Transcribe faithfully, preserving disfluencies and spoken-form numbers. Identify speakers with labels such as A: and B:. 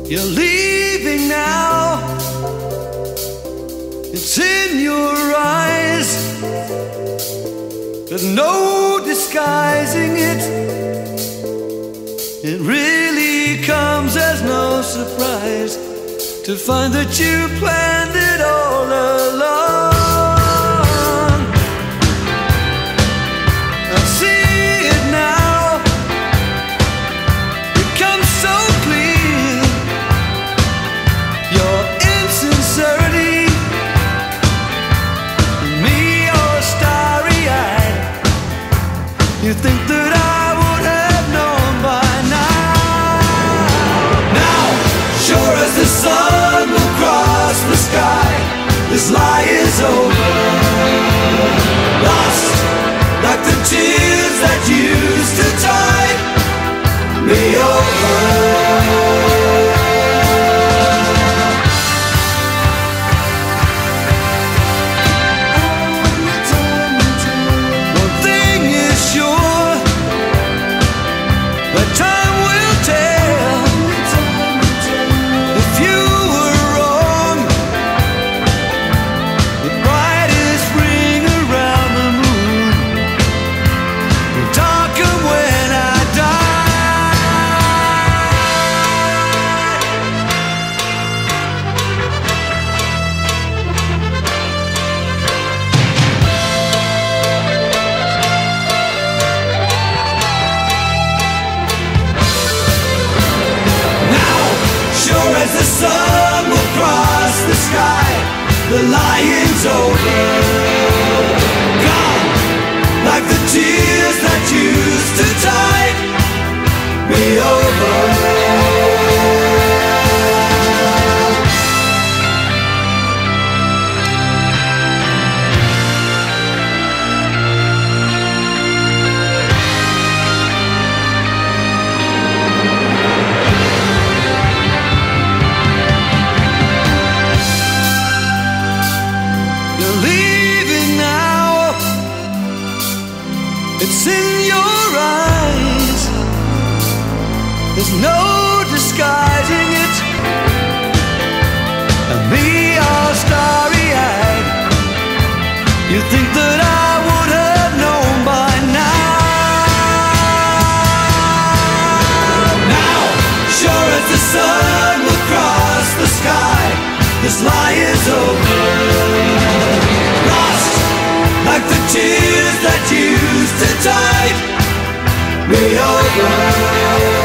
A: You're leaving now. It's in your eyes. There's no disguising it. It really comes as no surprise to find that you planned it all along. I see it now. It comes so clear. Your insincerity, me all starry-eyed. You think that I would have known by now. Now, sure as the sun will cross the sky, this lie is over. Lost like the tears that used to tide me over. One thing is sure, but time will tell. If you were wrong, the brightest ring around the moon will darken when I die. Now, sure as the sun will cross the sky, the lion's over. Gone like the tears that used to tide me over. You're leaving now. It's in your eyes. There's no disguising it. And me all starry-eyed. You think that I would have known by now. Now, sure as the sun will cross the sky, this lie is over. Lost like the tears that used to tide me over.